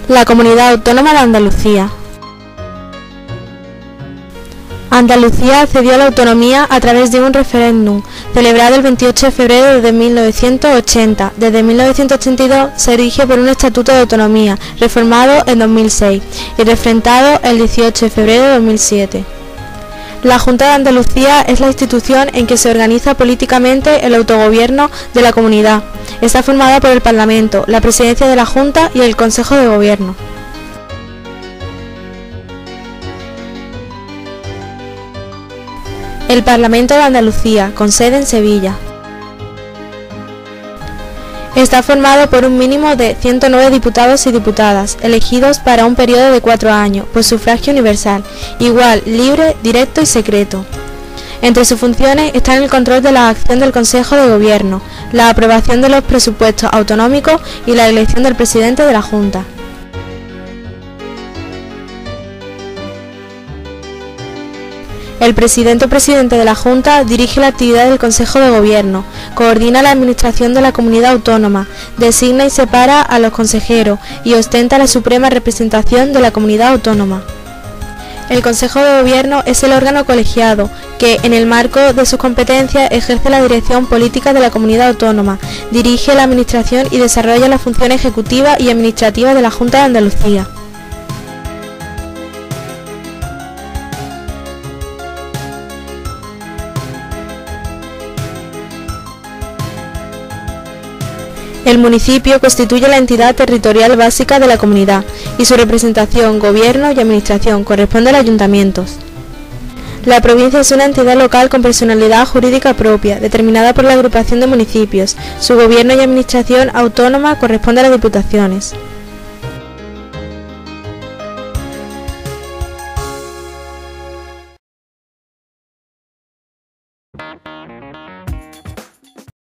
La Comunidad Autónoma de Andalucía. Andalucía accedió a la autonomía a través de un referéndum celebrado el 28 de febrero de 1980. Desde 1982 se rige por un estatuto de autonomía, reformado en 2006 y refrendado el 18 de febrero de 2007. La Junta de Andalucía es la institución en que se organiza políticamente el autogobierno de la comunidad. Está formada por el Parlamento, la Presidencia de la Junta y el Consejo de Gobierno. El Parlamento de Andalucía, con sede en Sevilla. Está formado por un mínimo de 109 diputados y diputadas, elegidos para un periodo de 4 años, por sufragio universal, igual, libre, directo y secreto. Entre sus funciones están el control de la acción del Consejo de Gobierno, la aprobación de los presupuestos autonómicos y la elección del presidente de la Junta. El presidente o presidente de la Junta dirige la actividad del Consejo de Gobierno, coordina la administración de la comunidad autónoma, designa y separa a los consejeros y ostenta la suprema representación de la comunidad autónoma. El Consejo de Gobierno es el órgano colegiado que, en el marco de sus competencias, ejerce la dirección política de la comunidad autónoma, dirige la administración y desarrolla las funciones ejecutivas y administrativas de la Junta de Andalucía. El municipio constituye la entidad territorial básica de la comunidad y su representación, gobierno y administración corresponde a los ayuntamientos. La provincia es una entidad local con personalidad jurídica propia, determinada por la agrupación de municipios. Su gobierno y administración autónoma corresponde a las diputaciones.